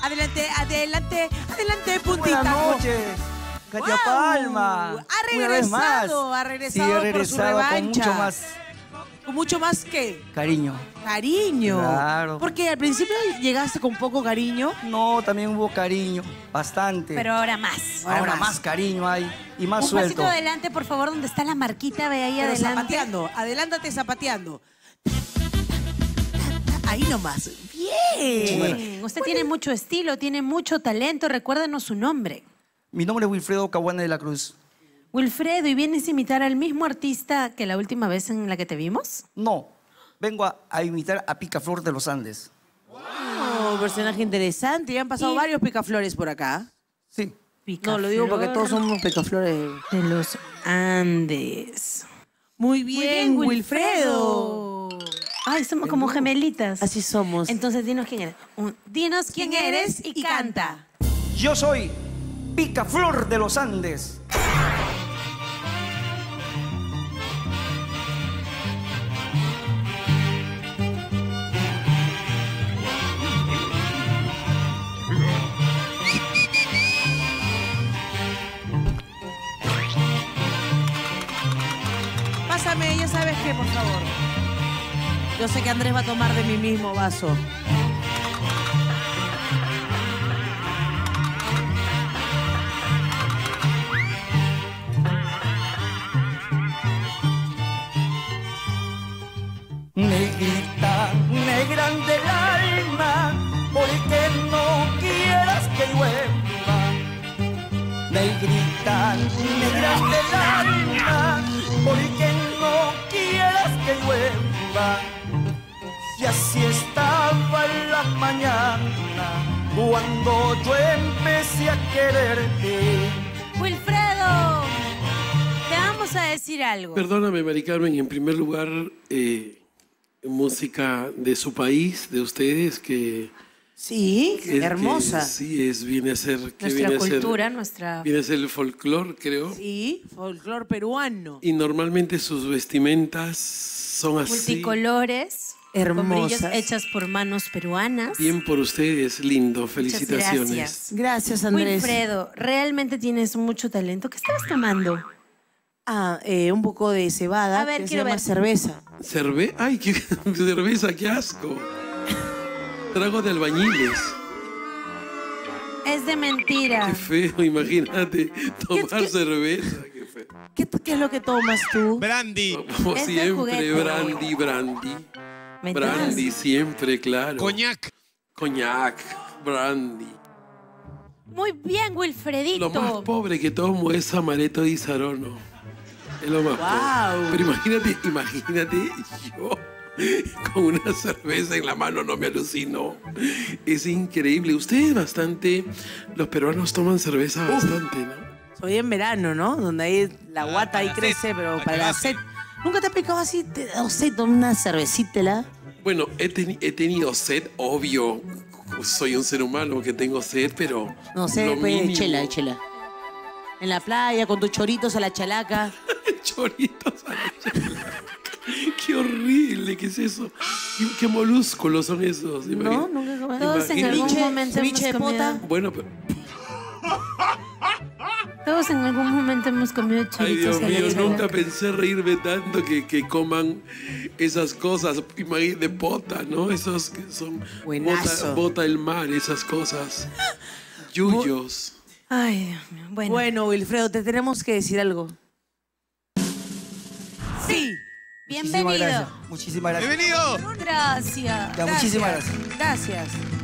Adelante, adelante, adelante, puntita. Buenas noches, Katia Palma. Ha Una vez más. regresado Sí, he por su regresado con revancha. mucho más ¿Con mucho más qué? cariño. Cariño. Claro. Porque al principio llegaste con poco cariño. No, también hubo cariño, bastante. Pero ahora más. Ahora más cariño hay y más Un suelto. pasito adelante, por favor, donde está la marquita, ve ahí Pero adelante. zapateando. Adelántate zapateando. Ahí nomás. Bien. Bien. Usted tiene mucho estilo, tiene mucho talento. Recuérdanos su nombre. Mi nombre es Wilfredo Caguana de la Cruz. Wilfredo, ¿y vienes a imitar al mismo artista que la última vez en la que te vimos? No, vengo a imitar a Picaflor de los Andes. Oh, personaje interesante. Ya han pasado Y- varios picaflores por acá. Sí. No, lo digo porque todos somos picaflores. de los Andes. Muy bien, Wilfredo. Ay, somos como gemelitas. Así somos. Entonces, dinos quién eres. Dinos quién eres y canta. Yo soy Picaflor de los Andes. Pásame, ya sabes qué, por favor. Yo sé que Andrés va a tomar de mi mismo vaso. Negrita, negra del alma, porque no quieras que llueva. Negrita, negra del alma, porque no quieras que llueva. Y así estaba en la mañana, cuando yo empecé a quererte. Wilfredo, te vamos a decir algo. Perdóname, Mari Carmen, en primer lugar, música de su país, de ustedes, que... Sí, hermosa. Sí, viene a ser... que Nuestra viene a ser- cultura, nuestra... Viene a ser el folclore, creo. Sí, folclor peruano. Y normalmente sus vestimentas son así. Multicolores. Hermosas. Con brillos hechas por manos peruanas. Bien por ustedes, lindo, Muchas felicitaciones. gracias. Gracias, Andrés. Wilfredo, realmente tienes mucho talento. ¿Qué estabas tomando? Un poco de cebada, A ver, que se quiero llama ver. cerveza. ¡Ay, qué cerveza, qué asco! Trago de albañiles. Es de mentira. Qué feo, imagínate, tomar qué- cerveza. Qué feo. ¿Qué es lo que tomas tú? Brandy. Como Es de siempre, juguete. brandy. Mentiras. Brandy, siempre, claro. Coñac. Coñac, brandy. Muy bien, Wilfredito. Lo más pobre que tomo es amaretto di Sarono. Es lo más pobre. Pero imagínate yo con una cerveza en la mano, no me alucino. Es increíble. Ustedes los peruanos toman cerveza bastante, ¿no? Soy en verano, ¿no? Donde ahí la guata ahí la crece, sed, pero para para que la baje. sed. ¿Nunca te ha picado así? ¿Te da sed? Toma una cervecita. Bueno, he tenido sed, obvio. Soy un ser humano que tengo sed, pero... No sé, lo pues, mínimo. chela. En la playa, con tus choritos a la chalaca. Choritos a la chalaca. Qué horrible, ¿qué es eso? ¿Qué molúsculos son esos? No, nunca he comido. Todos en algún Ceviche- momento ceviche hemos de pota. comido. Bueno, pero... Todos en algún momento hemos comido Ay, choritos Dios a la mío, chalaca. nunca pensé reírme tanto que coman esas cosas. Imagínate, de pota, ¿no? Esos que son... Buenazo. Bota el mar, esas cosas. Yuyos. Ay, Dios mío. Bueno. Bueno, Wilfredo, te tenemos que decir algo. Sí. Bienvenido. Muchísimas gracias. Bienvenido. Gracias. Ya, muchísimas gracias. Gracias.